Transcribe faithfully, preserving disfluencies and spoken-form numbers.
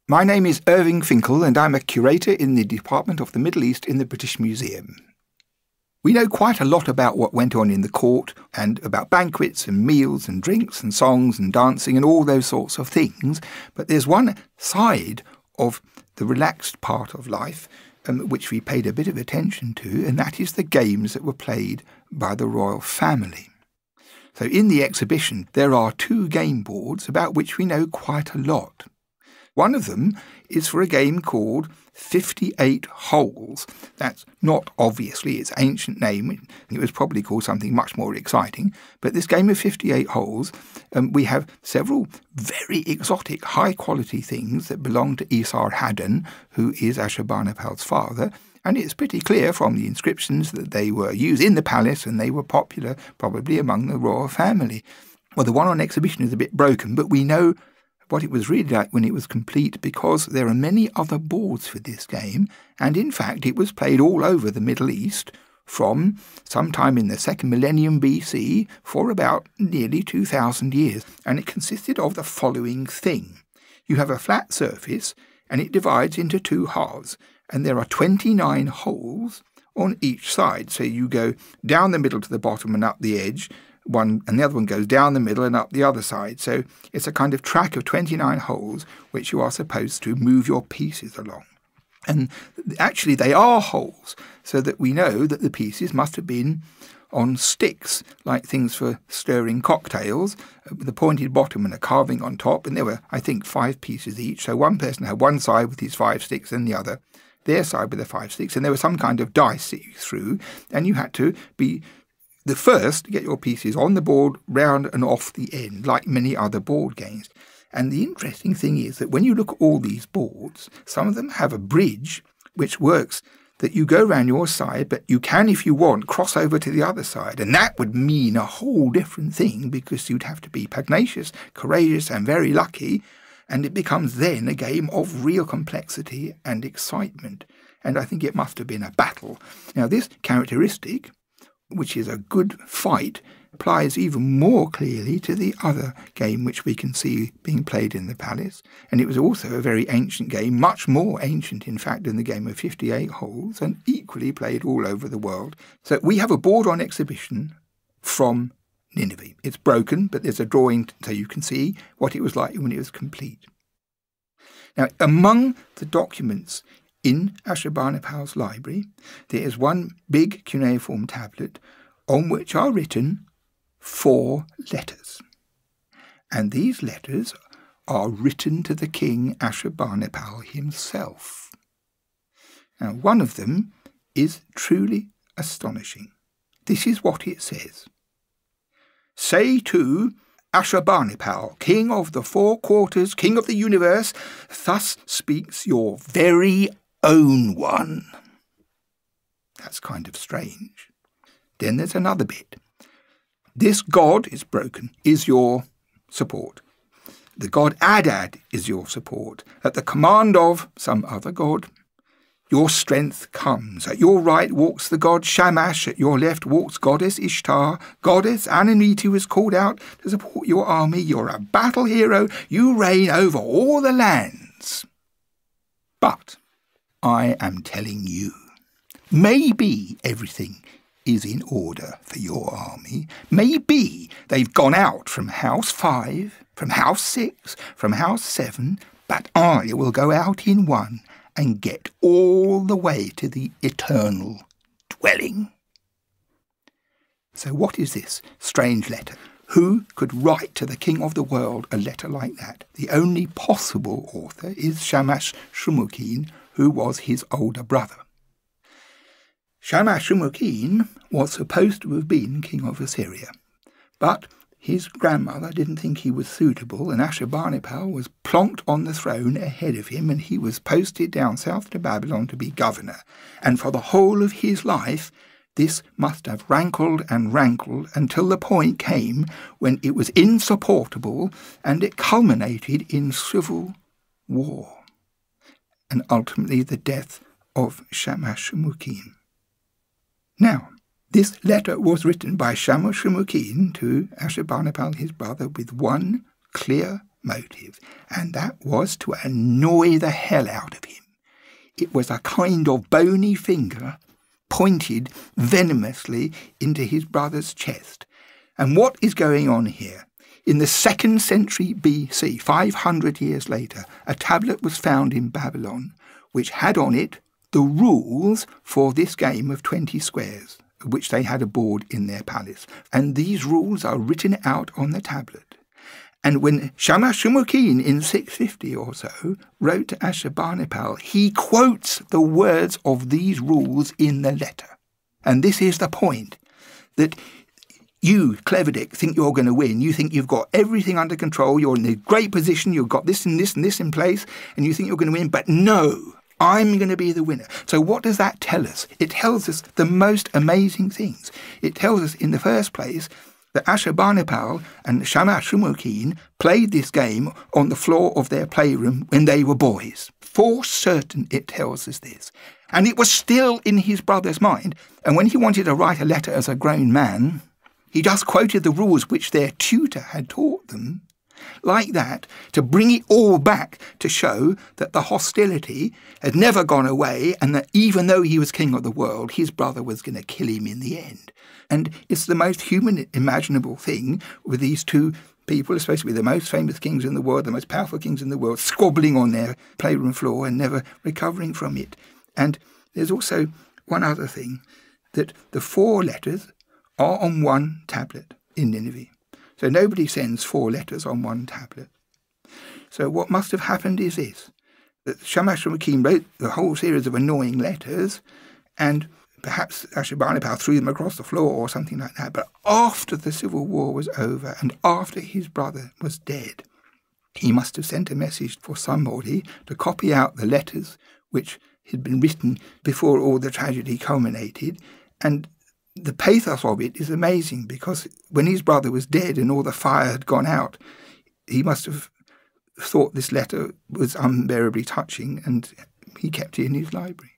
My name is Irving Finkel and I'm a curator in the Department of the Middle East in the British Museum. We know quite a lot about what went on in the court and about banquets and meals and drinks and songs and dancing and all those sorts of things, but there's one side of the relaxed part of life um, which we paid a bit of attention to, and that is the games that were played by the royal family. So in the exhibition there are two game boards about which we know quite a lot. One of them is for a game called fifty-eight Holes. That's not obviously its ancient name. It was probably called something much more exciting. But this game of fifty-eight Holes, um, we have several very exotic, high-quality things that belong to Esarhaddon, who is Ashurbanipal's father. And it's pretty clear from the inscriptions that they were used in the palace and they were popular probably among the royal family. Well, the one on exhibition is a bit broken, but we know what it was really like when it was complete because there are many other boards for this game, and in fact it was played all over the Middle East from sometime in the second millennium B C for about nearly two thousand years, and it consisted of the following thing. You have a flat surface and it divides into two halves, and there are twenty-nine holes on each side, so you go down the middle to the bottom and up the edge, one and the other one goes down the middle and up the other side. So it's a kind of track of twenty-nine holes which you are supposed to move your pieces along. And actually they are holes, so that we know that the pieces must have been on sticks, like things for stirring cocktails, with a pointed bottom and a carving on top. And there were, I think, five pieces each. So one person had one side with his five sticks and the other their side with the five sticks. And there was some kind of dice that you threw, and you had to be the first to get your pieces on the board, round and off the end, like many other board games. And the interesting thing is that when you look at all these boards, some of them have a bridge which works that you go round your side, but you can, if you want, cross over to the other side. And that would mean a whole different thing, because you'd have to be pugnacious, courageous and very lucky, and it becomes then a game of real complexity and excitement. And I think it must have been a battle. Now, this characteristic, which is a good fight, applies even more clearly to the other game which we can see being played in the palace. And it was also a very ancient game, much more ancient, in fact, than the game of fifty-eight Holes, and equally played all over the world. So we have a board on exhibition from Nineveh. It's broken, but there's a drawing so you can see what it was like when it was complete. Now, among the documents in Ashurbanipal's library, there is one big cuneiform tablet on which are written four letters. And these letters are written to the king Ashurbanipal himself. Now, one of them is truly astonishing. This is what it says. Say to Ashurbanipal, king of the four quarters, king of the universe, thus speaks your very own one. That's kind of strange. Then there's another bit. This god is broken, is your support. The god Adad is your support. At the command of some other god, your strength comes. At your right walks the god Shamash, at your left walks goddess Ishtar. Goddess Ananiti was called out to support your army. You're a battle hero. You reign over all the lands. But I am telling you, maybe everything is in order for your army. Maybe they've gone out from house five, from house six, from house seven, but I will go out in one and get all the way to the eternal dwelling. So what is this strange letter? Who could write to the king of the world a letter like that? The only possible author is Shamash Shumukin, who was his older brother. Shamash Shumukin was supposed to have been king of Assyria, but his grandmother didn't think he was suitable, and Ashurbanipal was plonked on the throne ahead of him, and he was posted down south to Babylon to be governor. And for the whole of his life, this must have rankled and rankled until the point came when it was insupportable, and it culminated in civil war, and ultimately the death of Shamash Shumukin. Now, this letter was written by Shamash Shumukin to Ashurbanipal, his brother, with one clear motive, and that was to annoy the hell out of him. It was a kind of bony finger pointed venomously into his brother's chest. And what is going on here? In the second century B C, five hundred years later, a tablet was found in Babylon which had on it the rules for this game of twenty squares, which they had aboard in their palace. And these rules are written out on the tablet. And when Shamash-shum-ukin in six fifty or so wrote to Ashurbanipal, he quotes the words of these rules in the letter. And this is the point, that you, Cleverdick, think you're going to win. You think you've got everything under control. You're in a great position. You've got this and this and this in place, and you think you're going to win. But no, I'm going to be the winner. So what does that tell us? It tells us the most amazing things. It tells us, in the first place, that Ashurbanipal and Shamash-shum-ukin played this game on the floor of their playroom when they were boys. For certain it tells us this. And it was still in his brother's mind. And when he wanted to write a letter as a grown man, he just quoted the rules which their tutor had taught them, like that, to bring it all back to show that the hostility had never gone away, and that even though he was king of the world, his brother was going to kill him in the end. And it's the most human imaginable thing with these two people, especially the most famous kings in the world, the most powerful kings in the world, squabbling on their playroom floor and never recovering from it. And there's also one other thing, that the four letters are on one tablet in Nineveh. So nobody sends four letters on one tablet. So what must have happened is this, that Shamash-shum-ukin wrote the whole series of annoying letters, and perhaps Ashurbanipal threw them across the floor or something like that. But after the civil war was over and after his brother was dead, he must have sent a message for somebody to copy out the letters which had been written before all the tragedy culminated. And the pathos of it is amazing, because when his brother was dead and all the fire had gone out, he must have thought this letter was unbearably touching, and he kept it in his library.